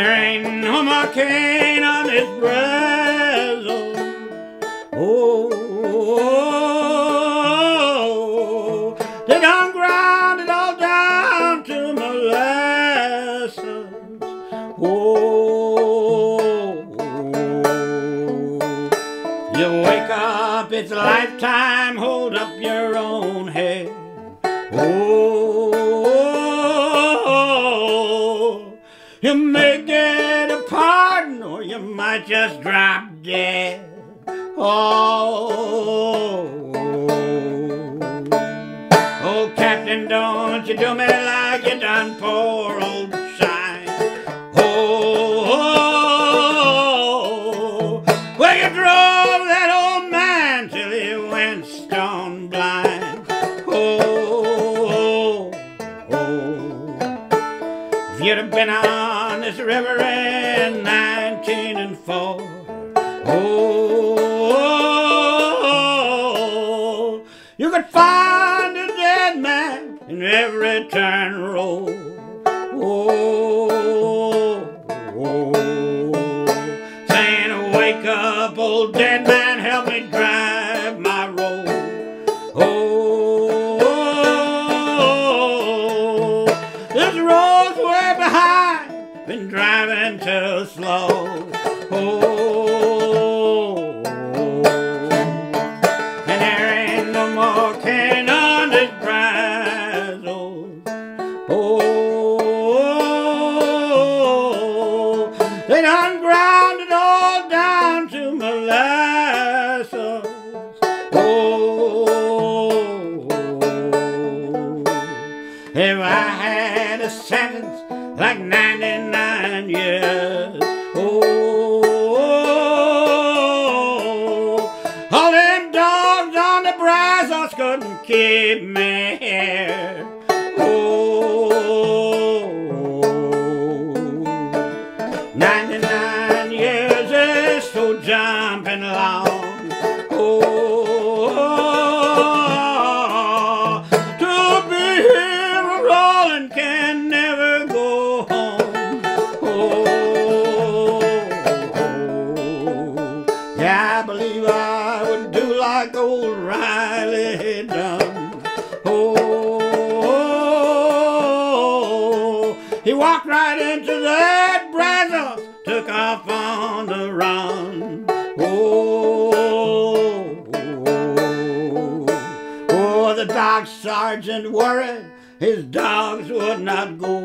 there ain't no more cane on this Brazos. Oh, they done ground it all down to molasses. Oh, you wake up, it's a lifetime, hold up your own head. Oh, you may get a pardon or you might just drop dead. Oh, Captain, don't you do me like you done poor old Shine. Oh, well, you drove that old man till he went stone blind. Oh, if you'd have been on this river in 1904, oh, you could find a dead man in every turn road. Oh, saying, wake up, old dead man, help me drive my road. Oh, this road's way behind, been driving too slow. Oh, and there ain't no more cane on this Brazos. Oh, they done ground it all down to molasses. Oh, if I had a sentence like 99 years, all them dogs on the Brazos couldn't keep me here. Oh, 99 years is so jumping long. Oh, to be here a rolling can never go home. Oh, yeah, I believe I would do like old Riley done. Oh, he walked right into that Brazos, took off on the run. Oh, the dog sergeant worried his dogs would not go.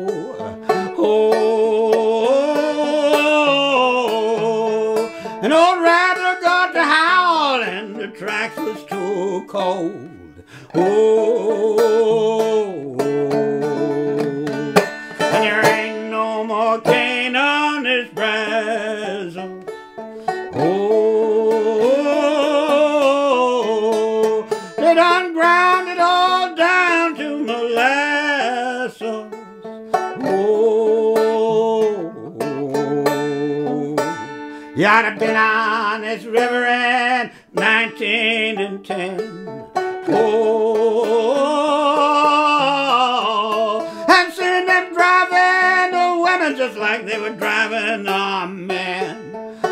Oh, an old rattler got to howl and the tracks was too cold. Oh, and there ain't no more cane on this Brazos. Oh, they done ground it all down to molasses. Oh, you ought to been on this river in 1910. Oh, and seen them driving the women just like they were driving a man.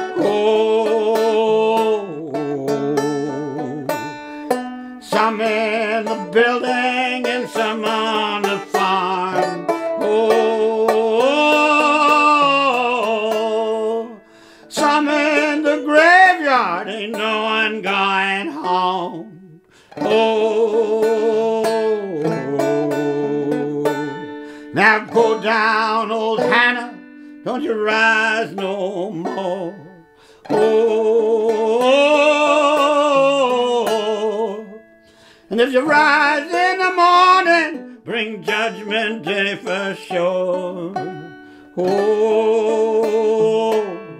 Oh, some in the building and some on the farm. Oh, some in the graveyard, ain't no one going home. Oh, now go down, old Hannah, don't you rise no more. Oh, and if you rise in the morning, bring judgment day for sure. Oh,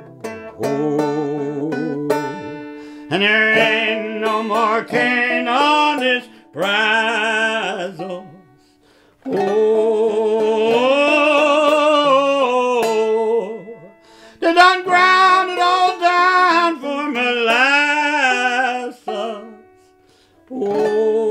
and there ain't no more cane on this Brazos. Oh, they done ground it all down for molasses. Oh.